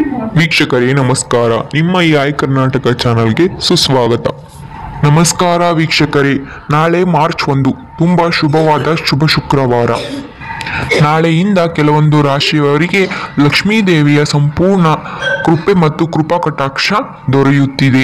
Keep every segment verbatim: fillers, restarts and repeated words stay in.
ವೀಕ್ಷಕರೇ ನಮಸ್ಕಾರ. ನಿಮ್ಮ ಈ ಐ ಕರ್ನಾಟಕ ಚಾನಲ್ಗೆ ಸುಸ್ವಾಗತ. ನಮಸ್ಕಾರ ವೀಕ್ಷಕರೇ, ನಾಳೆ ಮಾರ್ಚ್ ಒಂದು ತುಂಬ ಶುಭವಾದ ಶುಭ ಶುಕ್ರವಾರ. ನಾಳೆಯಿಂದ ಕೆಲವೊಂದು ರಾಶಿಯವರಿಗೆ ಲಕ್ಷ್ಮೀ ದೇವಿಯ ಸಂಪೂರ್ಣ ಕೃಪೆ ಮತ್ತು ಕೃಪಾ ಕಟಾಕ್ಷ ದೊರೆಯುತ್ತಿದೆ.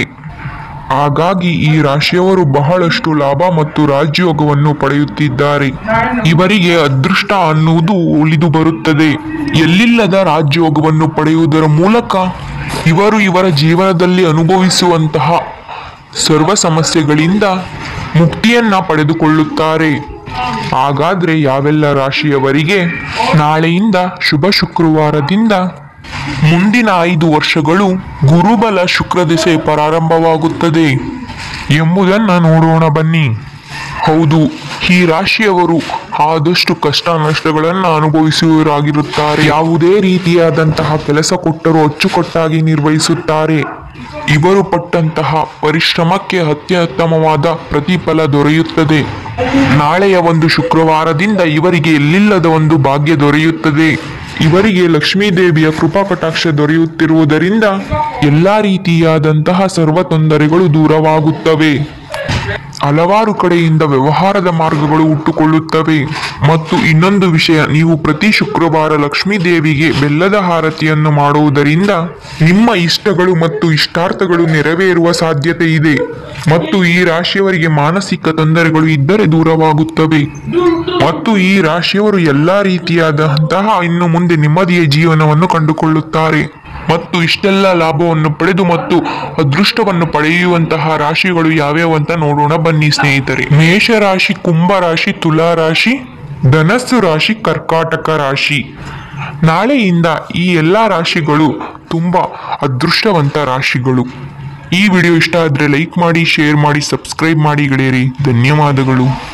ಹಾಗಾಗಿ ಈ ರಾಶಿಯವರು ಬಹಳಷ್ಟು ಲಾಭ ಮತ್ತು ರಾಜಯೋಗವನ್ನು ಪಡೆಯುತ್ತಿದ್ದಾರೆ. ಇವರಿಗೆ ಅದೃಷ್ಟ ಅನ್ನುವುದು ಒಲಿದು ಬರುತ್ತದೆ. ಎಲ್ಲಿಲ್ಲದ ರಾಜಯೋಗವನ್ನು ಪಡೆಯುವುದರ ಮೂಲಕ ಇವರು ಇವರ ಜೀವನದಲ್ಲಿ ಅನುಭವಿಸುವಂತಹ ಸರ್ವ ಸಮಸ್ಯೆಗಳಿಂದ ಮುಕ್ತಿಯನ್ನ ಪಡೆದುಕೊಳ್ಳುತ್ತಾರೆ. ಹಾಗಾದ್ರೆ ಯಾವೆಲ್ಲ ರಾಶಿಯವರಿಗೆ ನಾಳೆಯಿಂದ ಶುಭ ಶುಕ್ರವಾರದಿಂದ ಮುಂದಿನ ಐದು ವರ್ಷಗಳು ಗುರುಬಲ ಶುಕ್ರ ದಿಸೆ ಪ್ರಾರಂಭವಾಗುತ್ತದೆ ಎಂಬುದನ್ನು ನೋಡೋಣ ಬನ್ನಿ. ಹೌದು, ಈ ರಾಶಿಯವರು ಆದಷ್ಟು ಕಷ್ಟ ನಷ್ಟಗಳನ್ನು ಅನುಭವಿಸುವವರಾಗಿರುತ್ತಾರೆ. ಯಾವುದೇ ರೀತಿಯಾದಂತಹ ಕೆಲಸ ಕೊಟ್ಟರೂ ಅಚ್ಚುಕಟ್ಟಾಗಿ ನಿರ್ವಹಿಸುತ್ತಾರೆ. ಇವರು ಪಟ್ಟಂತಹ ಪರಿಶ್ರಮಕ್ಕೆ ಅತ್ಯುತ್ತಮವಾದ ಪ್ರತಿಫಲ ದೊರೆಯುತ್ತದೆ. ನಾಳೆಯ ಒಂದು ಶುಕ್ರವಾರದಿಂದ ಇವರಿಗೆ ಎಲ್ಲಿಲ್ಲದ ಒಂದು ಭಾಗ್ಯ ದೊರೆಯುತ್ತದೆ. ಇವರಿಗೆ ಲಕ್ಷ್ಮೀ ದೇವಿಯ ಕೃಪಾ ಕಟಾಕ್ಷ ದೊರೆಯುತ್ತಿರುವುದರಿಂದ ಎಲ್ಲಾ ರೀತಿಯಾದಂತಹ ಸರ್ವ ತೊಂದರೆಗಳು ದೂರವಾಗುತ್ತವೆ. ಹಲವಾರು ಕಡೆಯಿಂದ ವ್ಯವಹಾರದ ಮಾರ್ಗಗಳು ಹುಟ್ಟುಕೊಳ್ಳುತ್ತವೆ. ಮತ್ತು ಇನ್ನೊಂದು ವಿಷಯ, ನೀವು ಪ್ರತಿ ಶುಕ್ರವಾರ ಲಕ್ಷ್ಮೀ ದೇವಿಗೆ ಬೆಲ್ಲದ ಆರತಿಯನ್ನು ಮಾಡುವುದರಿಂದ ನಿಮ್ಮ ಇಷ್ಟಗಳು ಮತ್ತು ಇಷ್ಟಾರ್ಥಗಳು ನೆರವೇರುವ ಸಾಧ್ಯತೆ ಇದೆ. ಮತ್ತು ಈ ರಾಶಿಯವರಿಗೆ ಮಾನಸಿಕ ತೊಂದರೆಗಳು ಇದ್ದರೆ ದೂರವಾಗುತ್ತವೆ. ಮತ್ತು ಈ ರಾಶಿಯವರು ಎಲ್ಲಾ ರೀತಿಯಾದಂತಹ ಇನ್ನು ಮುಂದೆ ನೆಮ್ಮದಿಯ ಜೀವನವನ್ನು ಕಂಡುಕೊಳ್ಳುತ್ತಾರೆ. ಮತ್ತು ಇಷ್ಟೆಲ್ಲ ಲಾಭವನ್ನು ಪಡೆದು ಮತ್ತು ಅದೃಷ್ಟವನ್ನು ಪಡೆಯುವಂತಹ ರಾಶಿಗಳು ಯಾವ್ಯಾವ ಅಂತ ನೋಡೋಣ ಬನ್ನಿ ಸ್ನೇಹಿತರೆ. ಮೇಷರಾಶಿ, ಕುಂಭ ರಾಶಿ, ತುಲಾ ರಾಶಿ, ಧನಸ್ಸು ರಾಶಿ, ಕರ್ಕಾಟಕ ರಾಶಿ. ನಾಳೆಯಿಂದ ಈ ಎಲ್ಲ ರಾಶಿಗಳು ತುಂಬಾ ಅದೃಷ್ಟವಂತ ರಾಶಿಗಳು. ಈ ವಿಡಿಯೋ ಇಷ್ಟ ಆದರೆ ಲೈಕ್ ಮಾಡಿ, ಶೇರ್ ಮಾಡಿ, ಸಬ್ಸ್ಕ್ರೈಬ್ ಮಾಡಿ ಗೆಳೆಯರಿ. ಧನ್ಯವಾದಗಳು.